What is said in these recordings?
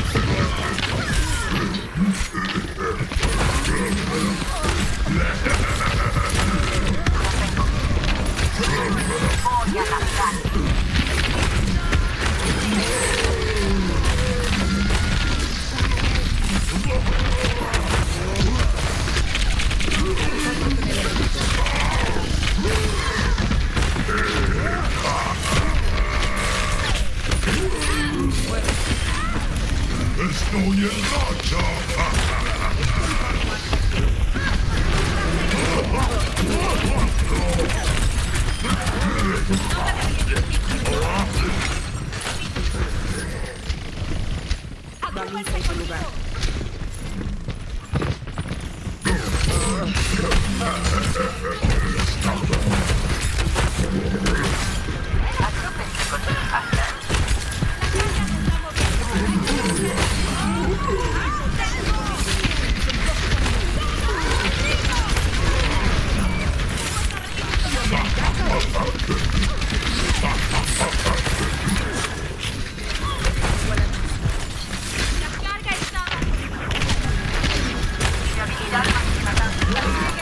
Voy a capturar. Estoy en racha. Baliza en su lugar. Agrúpense con sus faltas. ¡La carga está! Mi habilidad máxima cancelada.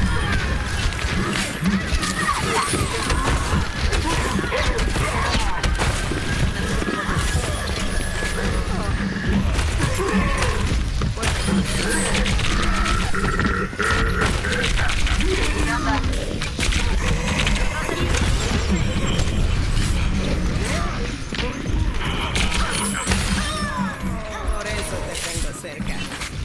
Por eso te tengo cerca.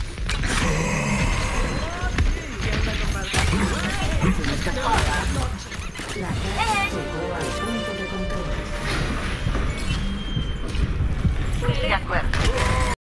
¿Qué onda, compadre? La carga llegó al punto de